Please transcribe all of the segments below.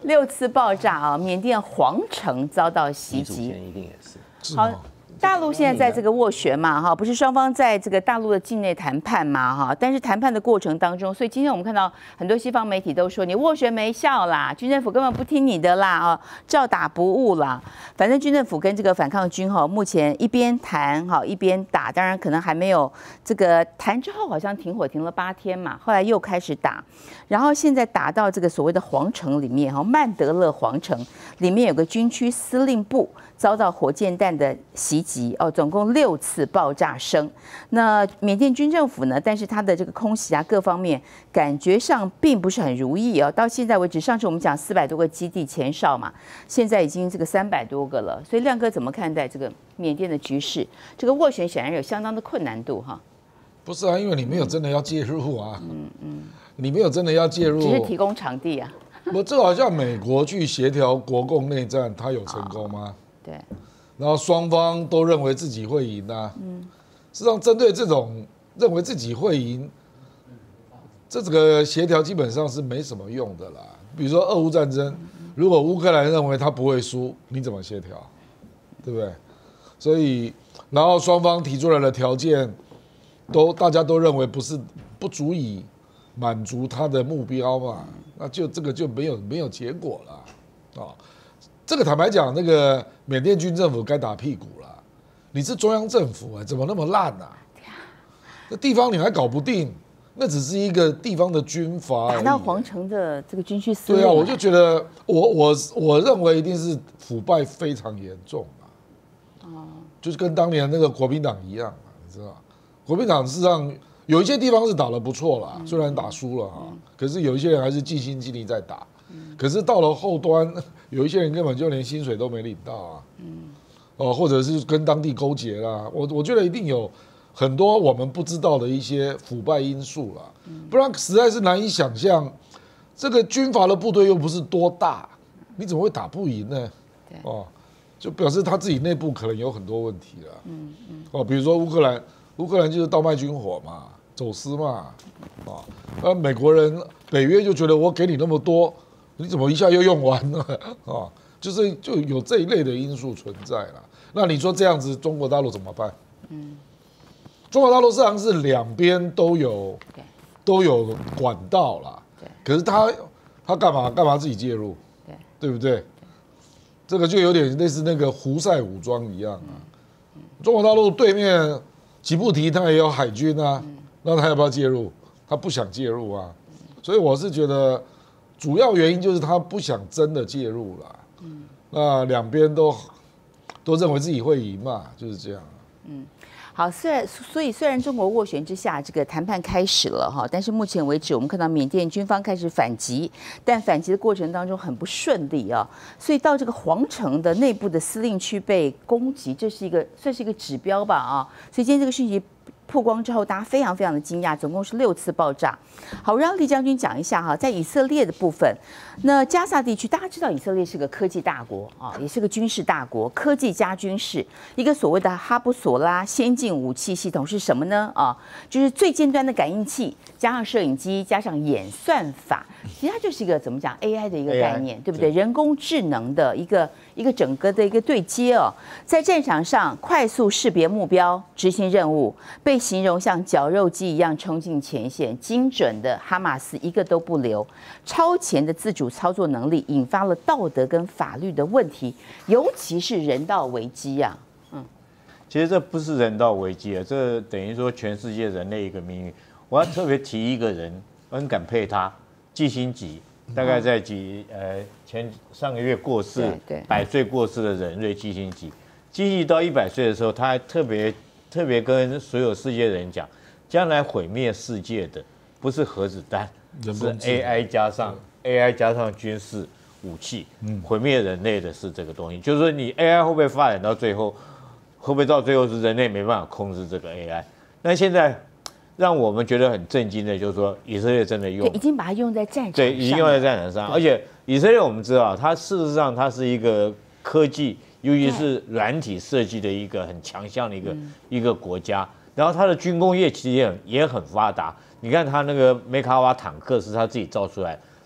6次爆炸啊！缅甸皇城遭到袭击， 一定也是。 好。大陆现在在这个斡旋嘛，哈，不是双方在这个大陆的境内谈判嘛，哈，但是谈判的过程当中，所以今天我们看到很多西方媒体都说你斡旋没效啦，军政府根本不听你的啦，啊，照打不误啦。反正军政府跟这个反抗军哈，目前一边谈哈一边打，当然可能还没有这个谈之后好像停火停了8天嘛，后来又开始打，然后现在打到这个所谓的皇城里面哈，曼德勒皇城里面有个军区司令部遭到火箭弹的袭击哦，总共6次爆炸声。那缅甸军政府呢？但是它的这个空袭啊，各方面感觉上并不是很如意哦。到现在为止，上次我们讲400多个基地前哨嘛，现在已经这个300多个了。所以亮哥怎么看待这个缅甸的局势？这个斡旋显然有相当的困难度哈。 不是啊，因为你没有真的要介入啊，你没有真的要介入， 只是提供场地啊。 这好像美国去协调国共内战，他有成功吗？ 对， 然后双方都认为自己会赢啊。事实上，针对这种认为自己会赢，这个协调基本上是没什么用的啦。比如说俄乌战争，如果乌克兰认为他不会输，你怎么协调？对不对？所以，然后双方提出来的条件，大家都认为不足以满足他的目标嘛，那就这个就没有结果了啊。这个坦白讲，那个缅甸军政府该打屁股了。你是中央政府怎么那么烂啊？那地方你还搞不定，那只是一个地方的军阀而已。 打到皇城的这个军区司令。 对啊，我就觉得我认为一定是腐败非常严重嘛。就是跟当年那个国民党一样嘛，你知道，国民党事实上有一些地方是打得不错啦，虽然打输了可是有一些人还是尽心尽力在打。可是到了后端，有一些人根本就连薪水都没领到啊，或者是跟当地勾结啦，我觉得一定有很多我们不知道的一些腐败因素啦，不然实在是难以想象，这个军阀的部队又不是多大，你怎么会打不赢呢？就表示他自己内部可能有很多问题了，比如说乌克兰就是盗卖军火嘛，走私嘛，美国人北约就觉得我给你那么多。你怎么一下又用完了啊？就有这一类的因素存在了。那你说这样子，中国大陆怎么办？中国大陆实际上是两边都有管道啦。可是他干嘛自己介入？对不对？这个就有点类似那个胡塞武装一样啊。中国大陆对面吉布提他也有海军啊，那他要不要介入？他不想介入啊。所以我是觉得。主要原因就是他不想真的介入了，那两边都认为自己会赢嘛，就是这样。 好，所以虽然中国斡旋之下，这个谈判开始了哈，但是目前为止，我们看到缅甸军方开始反击，但反击的过程当中很不顺利啊，所以到这个皇城的内部的司令区被攻击，这是算是一个指标吧啊，所以今天这个讯息曝光之后，大家非常非常的惊讶，总共是6次爆炸。好，我让李将军讲一下哈，在以色列的部分，那加萨地区，大家知道以色列是个科技大国啊，也是个军事大国，科技加军事，一个所谓的哈布索拉先进武器系统是什么呢？啊，就是最尖端的感应器，加上摄影机，加上演算法，其实它就是一个怎么讲 AI 的一个概念，对不对？人工智能的一个整个的一个对接哦，在战场上快速识别目标，执行任务，被形容像绞肉机一样冲进前线，精准的哈马斯一个都不留，超前的自主操作能力引发了道德跟法律的问题，尤其是人道危机啊。 其实这不是人道危机啊，这等于说全世界人类一个命运。我要特别提一个人，我很感佩他，季辛吉，大概在上个月过世，100岁过世的人瑞季辛吉。季辛吉到100岁的时候，他还特别跟所有世界人讲，将来毁灭世界的不是核子弹，是 AI 加上军事武器，毁灭人类的是这个东西。就是说，你 AI 会不会发展到最后，会不会到最后是人类没办法控制这个 AI？ 那现在让我们觉得很震惊的，就是说以色列真的用， 已经把它用在战场上， 对，已经用在战场上，而且以色列我们知道，它事实上它是一个科技。尤其是软体设计的一个很强项的一个国家，然后它的军工业其实也很发达。你看它那个梅卡瓦坦克是他自己造出来，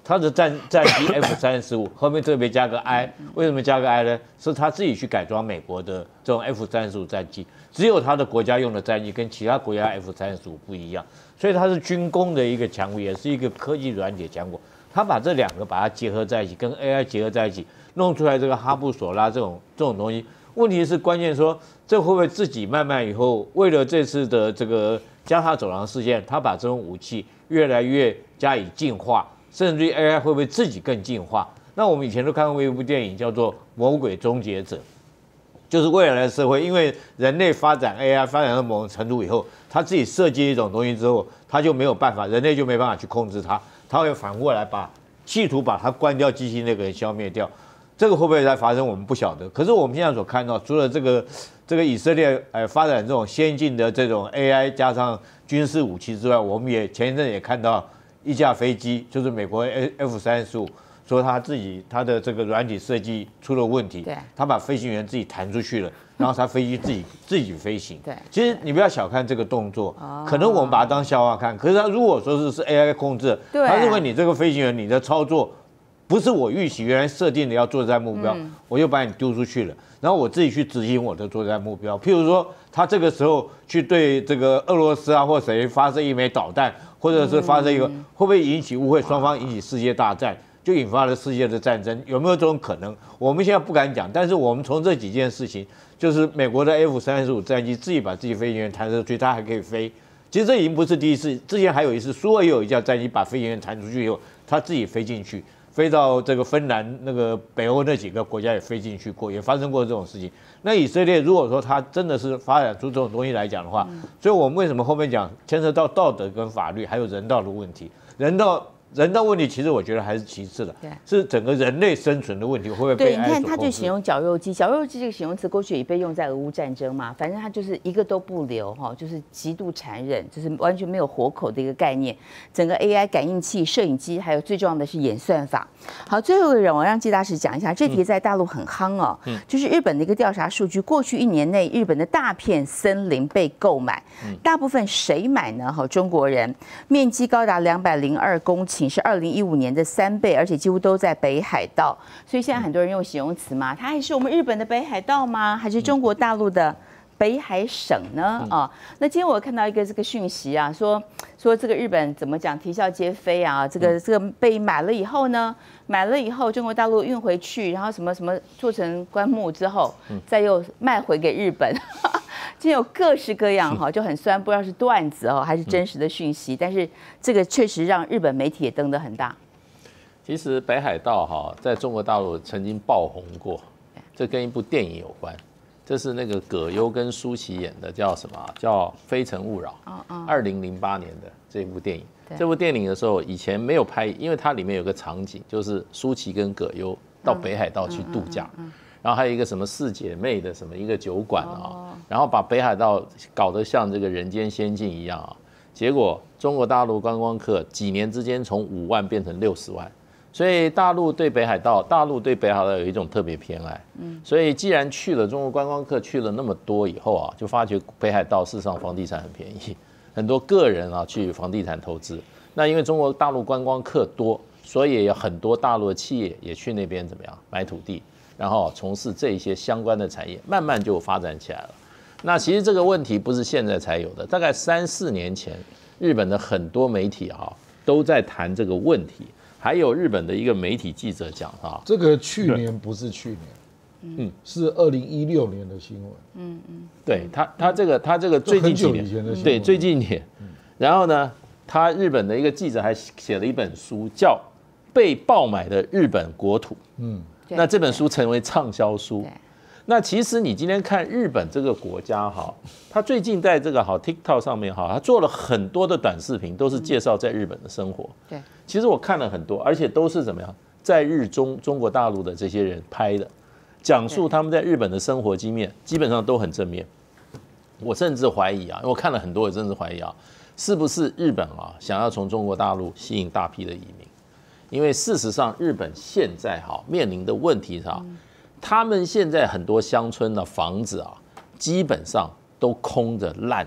它的战机 F-35后面特别加个 I， 为什么加个 I 呢？是他自己去改装美国的这种 F-35战机，只有他的国家用的战机跟其他国家 F-35不一样，所以它是军工的一个强国，也是一个科技软体强国。他把这两个把它结合在一起，跟 AI 结合在一起，弄出来这个哈布索拉这种东西。问题是关键说，这会不会自己慢慢以后为了这次的这个加沙走廊事件，他把这种武器越来越加以进化？甚至于 AI 会不会自己更进化？那我们以前都看过一部电影叫做《魔鬼终结者》，就是未来的社会，因为人类发展 AI 发展到某种程度以后，他自己设计一种东西之后，他就没有办法，人类就没办法去控制它，他会反过来企图把它关掉，机器那个人消灭掉。这个会不会再发生？我们不晓得。可是我们现在所看到，除了这个以色列发展这种先进的这种 AI 加上军事武器之外，我们前一阵也看到。一架飞机就是美国 F-35，说他的这个软体设计出了问题，他把飞行员自己弹出去了，然后他飞机自己飞行。对，其实你不要小看这个动作，可能我们把它当笑话看，可是他如果说是 AI 控制，他认为你这个飞行员你的操作不是我预期原来设定的要作战目标，我就把你丢出去了，然后我自己去执行我的作战目标。譬如说，他这个时候去对这个俄罗斯啊或谁发射一枚导弹。或者是发生一个会不会引起误会，双方引起世界大战，就引发了世界的战争，有没有这种可能？我们现在不敢讲，但是我们从这几件事情，就是美国的 F-35战机自己把自己飞行员弹出去，它还可以飞。其实这已经不是第一次，之前还有一次，苏俄也有一架战机把飞行员弹出去以后，它自己飞进去，飞到这个芬兰那个北欧那几个国家也飞进去过，也发生过这种事情。那以色列如果说它真的是发展出这种东西来讲的话，所以我们为什么后面讲牵涉到道德跟法律还有人道的问题，人道问题其实我觉得还是其次的，是整个人类生存的问题会不会被 AI 所控制？对， 你看他就形容绞肉机，绞肉机这个形容词过去也被用在俄乌战争嘛，反正他就是一个都不留哈，就是极度残忍，就是完全没有活口的一个概念。整个 AI 感应器、摄影机，还有最重要的是演算法。好，最后一个人我让季大使讲一下，这题在大陆很夯哦，就是日本的一个调查数据，过去1年内日本的大片森林被购买，大部分谁买呢？好，中国人，面积高达202公顷。是2015年的3倍，而且几乎都在北海道，所以现在很多人用形容词嘛，它还是我们日本的北海道吗？还是中国大陆的北海省呢？那今天我看到一个这个讯息啊，说这个日本怎么讲，啼笑皆非啊，这个被买了以后呢，中国大陆运回去，然后什么做成棺木之后，再又卖回给日本。今天有各式各样哈，就很酸，不知道是段子哦还是真实的讯息，但是这个确实让日本媒体也登得很大。 其实北海道哈，在中国大陆曾经爆红过，这跟一部电影有关，这是那个葛优跟舒淇演的，叫什么？叫《非诚勿扰》，2008年的这部电影。这部电影的时候，以前没有拍，因为它里面有个场景，就是舒淇跟葛优到北海道去度假。然后还有一个什么4姐妹的什么一个酒馆啊，然后把北海道搞得像这个人间仙境一样啊，结果中国大陆观光客几年之间从5万变成60万，所以大陆对北海道有一种特别偏爱，所以既然去了中国观光客去了那么多以后啊，就发觉北海道事实上房地产很便宜，很多个人啊去房地产投资，那因为中国大陆观光客多，所以有很多大陆的企业也去那边怎么样买土地。然后从事这一些相关的产业，慢慢就发展起来了。那其实这个问题不是现在才有的，大概3、4年前，日本的很多媒体都在谈这个问题。还有日本的一个媒体记者讲这个去年不是去年，是2016年的新闻。 对他这个最近几年，对最近一年。然后呢，日本的一个记者还写了一本书，叫《被爆买的日本国土》。那这本书成为畅销书。那其实你今天看日本这个国家它最近在这个TikTok 上面它做了很多的短视频，都是介绍在日本的生活。对，其实我看了很多，而且都是怎么样，在中国大陆的这些人拍的，讲述他们在日本的生活经验，基本上都很正面。我甚至怀疑因为我看了很多，我甚至怀疑是不是日本想要从中国大陆吸引大批的移民？因为事实上，日本现在面临的问题他们现在很多乡村的房子基本上都空着烂着。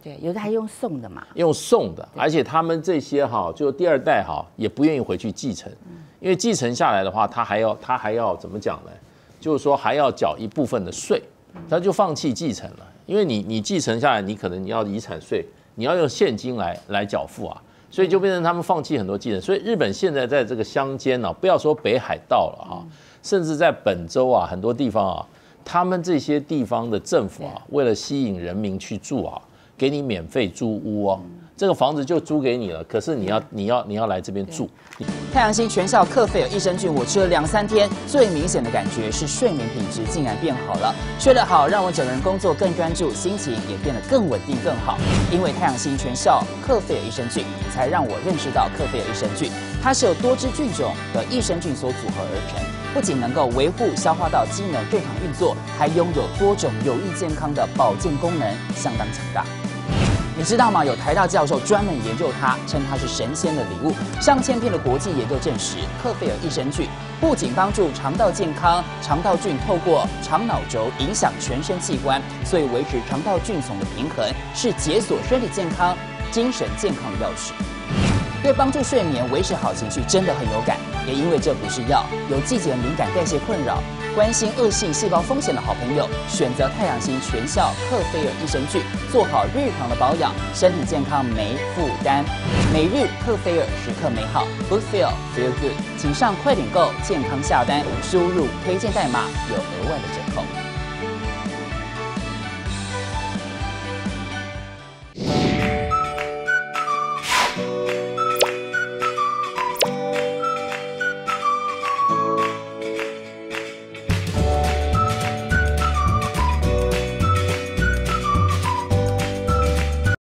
对，有的还用送的嘛， 用送的，而且他们这些哈，就第二代哈，也不愿意回去继承，因为继承下来的话，他还要怎么讲呢？就是说还要缴一部分的税，他就放弃继承了，因为你继承下来，你可能你要遗产税，你要用现金来缴付啊。所以就变成他们放弃很多继承，所以日本现在在这个乡间呢，不要说北海道了哈，甚至在本州啊很多地方啊，他们这些地方的政府啊，为了吸引人民去住啊，给你免费租屋哦，这个房子就租给你了，可是你要来这边住。 太阳星全效克菲尔益生菌，我吃了2、3天，最明显的感觉是睡眠品质竟然变好了。睡得好，让我整个人工作更专注，心情也变得更稳定更好。因为太阳星全效克菲尔益生菌，才让我认识到克菲尔益生菌，它是由多支菌种的益生菌所组合而成，不仅能够维护消化道机能正常运作，还拥有多种有益健康的保健功能，相当强大。你知道吗？有台大教授专门研究它，称它是神仙的礼物。上千篇的国际研究证实，克菲尔益生菌不仅帮助肠道健康，肠道菌透过肠脑轴影响全身器官，所以维持肠道菌丛的平衡是解锁身体健康、精神健康的钥匙。对帮助睡眠、维持好情绪真的很有感。也因为这不是药，有季节敏感、代谢困扰、关心恶性细胞风险的好朋友，选择太阳星全效克菲尔益生菌，做好日常的保养，身体健康没负担。每日克菲尔，时刻美好 ，Good Feel Feel Good，请上快点购健康下单，输入推荐代码有额外的折扣。